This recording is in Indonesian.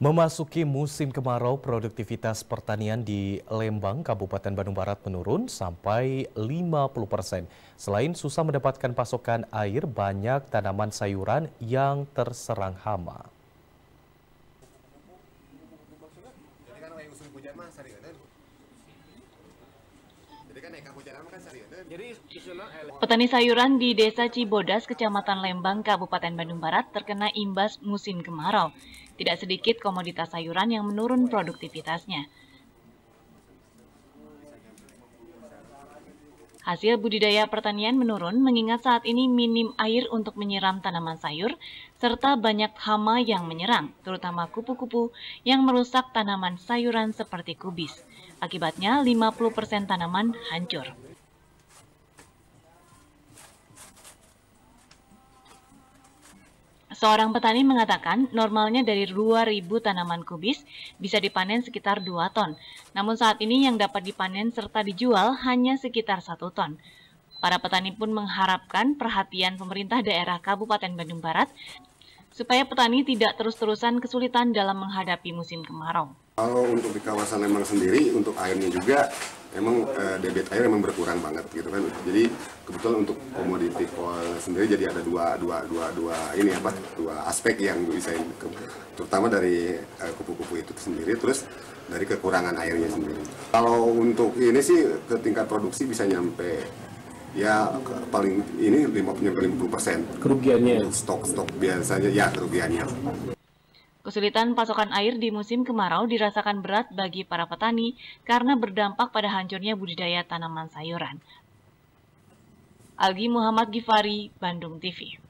Memasuki musim kemarau, produktivitas pertanian di Lembang, Kabupaten Bandung Barat menurun sampai 50%. Selain susah mendapatkan pasokan air, banyak tanaman sayuran yang terserang hama. Petani sayuran di Desa Cibodas, Kecamatan Lembang, Kabupaten Bandung Barat terkena imbas musim kemarau. Tidak sedikit komoditas sayuran yang menurun produktivitasnya. Hasil budidaya pertanian menurun mengingat saat ini minim air untuk menyiram tanaman sayur, serta banyak hama yang menyerang, terutama kupu-kupu yang merusak tanaman sayuran seperti kubis. Akibatnya 50% tanaman hancur. Seorang petani mengatakan normalnya dari 2.000 tanaman kubis bisa dipanen sekitar 2 ton. Namun saat ini yang dapat dipanen serta dijual hanya sekitar 1 ton. Para petani pun mengharapkan perhatian pemerintah daerah Kabupaten Bandung Barat supaya petani tidak terus-terusan kesulitan dalam menghadapi musim kemarau. Kalau untuk di kawasan Lembang sendiri, untuk airnya juga memang debit air memang berkurang banget gitu kan. Jadi kebetulan untuk komoditi kol sendiri jadi ada dua aspek yang bisa terutama dari kupu-kupu itu sendiri, terus dari kekurangan airnya sendiri. Kalau untuk ini sih ke tingkat produksi bisa nyampe ya paling ini 50%. Kerugiannya? Stok biasanya ya kerugiannya. Kesulitan pasokan air di musim kemarau dirasakan berat bagi para petani karena berdampak pada hancurnya budidaya tanaman sayuran. Algi Muhammad Gifari, Bandung TV.